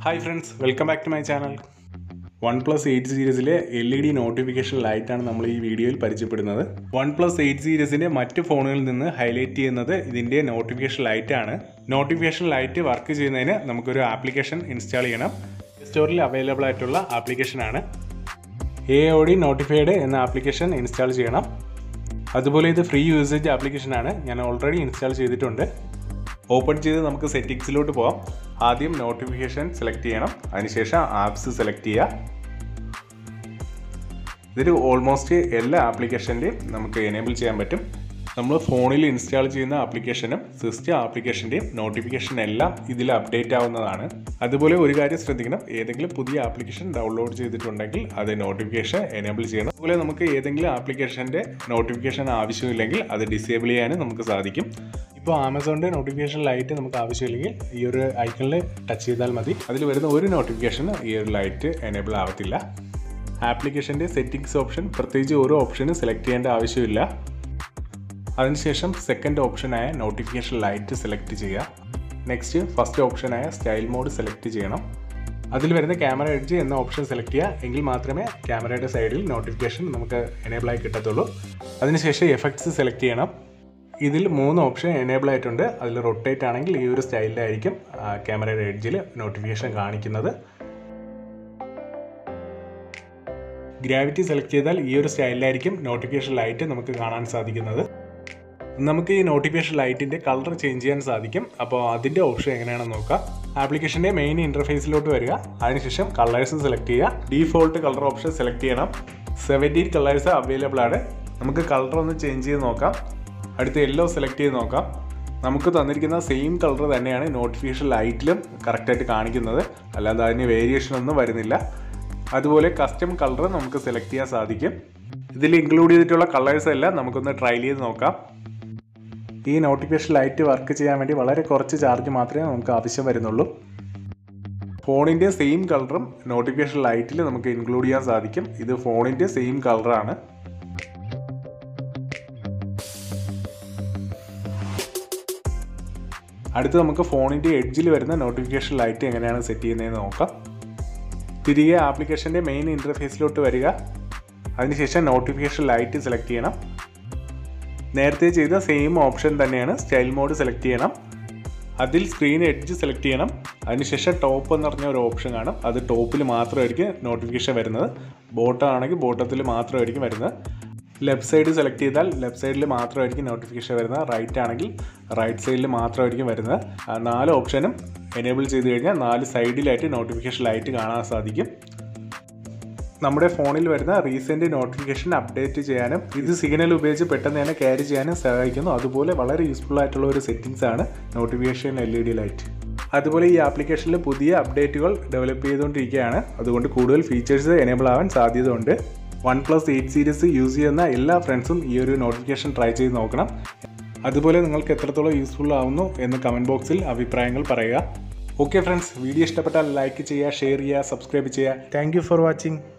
Hi friends, welcome back to my channel. OnePlus 8 സീരീസിലെ LED notification ലൈറ്റാണ് നമ്മൾ ഈ വീഡിയോയിൽ പരിചയപ്പെടുന്നത്. OnePlus 8 സീരീസിൻ്റെ മറ്റ് ഫോണുകളിൽ നിന്ന് ഹൈലൈറ്റ് ചെയ്യുന്നത് ഇതിൻ്റെ നോട്ടിഫിക്കേഷൻ ലൈറ്റാണ്. നോട്ടിഫിക്കേഷൻ ലൈറ്റ് വർക്ക് ചെയ്യുന്നതിന് നമുക്കൊരു ആപ്ലിക്കേഷൻ ഇൻസ്റ്റാൾ ചെയ്യണം. സ്റ്റോറിൽ അവൈലബിൾ ആയിട്ടുള്ള ആപ്ലിക്കേഷനാണ്. AOD നോട്ടിഫൈഡ് എന്ന ആപ്ലിക്കേഷൻ ഇൻസ്റ്റാൾ ചെയ്യണം. അതുപോലെ ഇത് ഫ്രീ യൂസേജ് ആപ്ലിക്കേഷനാണ്. ഞാൻ ഓൾറെഡി ഇൻസ്റ്റാൾ ചെയ്തിട്ടുണ്ട്. ഓപ്പൺ ചെയ്ത് നമുക്ക് സെറ്റിംഗ്സിലോട്ട് പോകാം. ആദ്യം നോട്ടിഫിക്കേഷൻ സെലക്ട് ചെയ്യണം, അതിനുശേഷം ആപ്സ് സെലക്ട് ചെയ്യുക. ഇതിൽ ഓൾമോസ്റ്റ് എല്ലാ ആപ്ലിക്കേഷൻ്റെയും നമുക്ക് എനേബിൾ ചെയ്യാൻ പറ്റും. നമ്മൾ ഫോണിൽ ഇൻസ്റ്റാൾ ചെയ്യുന്ന ആപ്ലിക്കേഷനും സിസ്റ്റം ആപ്ലിക്കേഷൻ്റെയും നോട്ടിഫിക്കേഷൻ എല്ലാം ഇതിൽ അപ്ഡേറ്റ് ആവുന്നതാണ്. അതുപോലെ ഒരു കാര്യം ശ്രദ്ധിക്കണം, ഏതെങ്കിലും പുതിയ ആപ്ലിക്കേഷൻ ഡൗൺലോഡ് ചെയ്തിട്ടുണ്ടെങ്കിൽ അത് നോട്ടിഫിക്കേഷൻ എനേബിൾ ചെയ്യണം. അതുപോലെ നമുക്ക് ഏതെങ്കിലും ആപ്ലിക്കേഷൻ്റെ നോട്ടിഫിക്കേഷൻ ആവശ്യമില്ലെങ്കിൽ അത് ഡിസേബിൾ ചെയ്യാനും നമുക്ക് സാധിക്കും. ഇപ്പോൾ ആമസോണിൻ്റെ നോട്ടിഫിക്കേഷൻ ലൈറ്റ് നമുക്ക് ആവശ്യമില്ലെങ്കിൽ ഈ ഒരു ഐക്കണിൽ ടച്ച് ചെയ്താൽ മതി. അതിൽ വരുന്ന ഒരു നോട്ടിഫിക്കേഷൻ ഈ ഒരു ലൈറ്റ് എനേബിൾ ആവത്തില്ല. ആപ്ലിക്കേഷൻ്റെ സെറ്റിംഗ്സ് ഓപ്ഷൻ പ്രത്യേകിച്ച് ഓരോ ഓപ്ഷനും സെലക്ട് ചെയ്യേണ്ട ആവശ്യമില്ല. അതിനുശേഷം സെക്കൻഡ് ഓപ്ഷനായ നോട്ടിഫിക്കേഷൻ ലൈറ്റ് സെലക്ട് ചെയ്യുക. നെക്സ്റ്റ് ഫസ്റ്റ് ഓപ്ഷനായ സ്റ്റൈൽ മോഡ് സെലക്ട് ചെയ്യണം. അതിൽ വരുന്ന ക്യാമറ എഡ്ജ് എന്ന ഓപ്ഷൻ സെലക്ട് ചെയ്യുക. എങ്കിൽ മാത്രമേ ക്യാമറയുടെ സൈഡിൽ നോട്ടിഫിക്കേഷൻ നമുക്ക് എനേബിളായി കിട്ടത്തുള്ളൂ. അതിനുശേഷം എഫക്ട്സ് സെലക്ട് ചെയ്യണം. ഇതിൽ 3 ഓപ്ഷൻ എനേബിൾ ആയിട്ടുണ്ട്. അതിൽ റൊട്ടേറ്റ് ആണെങ്കിൽ ഈ ഒരു സ്റ്റൈലിലായിരിക്കും ക്യാമറയുടെ എഡ്ജിൽ നോട്ടിഫിക്കേഷൻ കാണിക്കുന്നത്. ഗ്രാവിറ്റി സെലക്ട് ചെയ്താൽ ഈ ഒരു സ്റ്റൈലിലായിരിക്കും നോട്ടിഫിക്കേഷൻ ലൈറ്റ് നമുക്ക് കാണാൻ സാധിക്കുന്നത്. നമുക്ക് ഈ നോട്ടിഫിക്കേഷൻ ലൈറ്റിൻ്റെ കളർ ചേഞ്ച് ചെയ്യാൻ സാധിക്കും. അപ്പോൾ അതിൻ്റെ ഓപ്ഷൻ എങ്ങനെയാണെന്ന് നോക്കാം. ആപ്ലിക്കേഷൻ്റെ മെയിൻ ഇൻ്റർഫേസിലോട്ട് വരിക. അതിനുശേഷം കളേഴ്സ് സെലക്ട് ചെയ്യുക. ഡീഫോൾട്ട് കളർ ഓപ്ഷൻ സെലക്ട് ചെയ്യണം. 17 കളേഴ്സ് അവൈലബിൾ ആണ്. നമുക്ക് കളർ ഒന്ന് ചേഞ്ച് ചെയ്ത് നോക്കാം. അടുത്ത് യെല്ലോ സെലക്ട് ചെയ്ത് നോക്കാം. നമുക്ക് തന്നിരിക്കുന്ന സെയിം കളർ തന്നെയാണ് നോട്ടിഫിക്കേഷൻ ലൈറ്റിലും കറക്റ്റായിട്ട് കാണിക്കുന്നത്, അല്ലാതെ അതിന് വേരിയേഷൻ ഒന്നും വരുന്നില്ല. അതുപോലെ കസ്റ്റം കളർ നമുക്ക് സെലക്ട് ചെയ്യാൻ സാധിക്കും. ഇതിൽ ഇൻക്ലൂഡ് ചെയ്തിട്ടുള്ള കളേഴ്സ് എല്ലാം നമുക്കൊന്ന് ട്രയൽ ചെയ്ത് നോക്കാം. ഈ നോട്ടിഫിക്കേഷൻ ലൈറ്റ് വർക്ക് ചെയ്യാൻ വേണ്ടി വളരെ കുറച്ച് ചാർജ് മാത്രമേ നമുക്ക് ആവശ്യം വരുന്നുള്ളൂ. ഫോണിൻ്റെ സെയിം കളറും നോട്ടിഫിക്കേഷൻ ലൈറ്റിൽ നമുക്ക് ഇൻക്ലൂഡ് ചെയ്യാൻ സാധിക്കും. ഇത് ഫോണിൻ്റെ സെയിം കളറാണ്. അടുത്ത് നമുക്ക് ഫോണിൻ്റെ എഡ്ജിൽ വരുന്ന നോട്ടിഫിക്കേഷൻ ലൈറ്റ് എങ്ങനെയാണ് സെറ്റ് ചെയ്യുന്നതെന്ന് നോക്കാം. തിരികെ ആപ്ലിക്കേഷൻ്റെ മെയിൻ ഇൻ്റർഫേസിലോട്ട് വരിക. അതിനുശേഷം നോട്ടിഫിക്കേഷൻ ലൈറ്റ് സെലക്ട് ചെയ്യണം. നേരത്തെ ചെയ്ത സെയിം ഓപ്ഷൻ തന്നെയാണ്. സ്റ്റൈൽ മോഡ് സെലക്ട് ചെയ്യണം. അതിൽ സ്ക്രീൻ എഡ്ജ് സെലക്ട് ചെയ്യണം. അതിനുശേഷം ടോപ്പ് എന്ന് പറഞ്ഞ ഒരു ഓപ്ഷൻ കാണും. അത് ടോപ്പിൽ മാത്രമായിരിക്കും നോട്ടിഫിക്കേഷൻ വരുന്നത്. ബോട്ടം ആണെങ്കിൽ ബോട്ടത്തിൽ മാത്രമായിരിക്കും വരുന്നത്. ലെഫ്റ്റ് സൈഡ് സെലക്ട് ചെയ്താൽ ലെഫ്റ്റ് സൈഡിൽ മാത്രമായിരിക്കും നോട്ടിഫിക്കേഷൻ വരുന്നത്. റൈറ്റ് ആണെങ്കിൽ റൈറ്റ് സൈഡിൽ മാത്രമായിരിക്കും വരുന്നത്. 4 ഓപ്ഷനും എനേബിൾ ചെയ്ത് കഴിഞ്ഞാൽ 4 സൈഡിലായിട്ട് നോട്ടിഫിക്കേഷൻ ലൈറ്റ് കാണാൻ സാധിക്കും. നമ്മുടെ ഫോണിൽ വരുന്ന റീസെൻറ്റ് നോട്ടിഫിക്കേഷൻ അപ്ഡേറ്റ് ചെയ്യാനും ഇത് സിഗ്നൽ ഉപയോഗിച്ച് പെട്ടെന്ന് തന്നെ ക്യാരി ചെയ്യാനും സഹായിക്കുന്നു. അതുപോലെ വളരെ യൂസ്ഫുൾ ആയിട്ടുള്ള ഒരു സെറ്റിംഗ്സ് ആണ് നോട്ടിഫിക്കേഷൻ LED ലൈറ്റ്. അതുപോലെ ഈ ആപ്ലിക്കേഷനിൽ പുതിയ അപ്ഡേറ്റുകൾ ഡെവലപ്പ് ചെയ്തുകൊണ്ടിരിക്കുകയാണ്. അതുകൊണ്ട് കൂടുതൽ ഫീച്ചേഴ്സ് എനേബിൾ ആവാൻ സാധ്യതയുണ്ട്. OnePlus 8 സീരീസ് യൂസ് ചെയ്യുന്ന എല്ലാ ഫ്രണ്ട്സും ഈ ഒരു നോട്ടിഫിക്കേഷൻ ട്രൈ ചെയ്ത് നോക്കണം. അതുപോലെ നിങ്ങൾക്ക് എത്രത്തോളം യൂസ്ഫുൾ ആവുന്നു എന്ന് കമൻറ്റ് ബോക്സിൽ അഭിപ്രായങ്ങൾ പറയുക. ഓക്കെ ഫ്രണ്ട്സ്, വീഡിയോ ഇഷ്ടപ്പെട്ടാൽ ലൈക്ക് ചെയ്യുക, ഷെയർ ചെയ്യുക, സബ്സ്ക്രൈബ് ചെയ്യുക. Thank you for watching.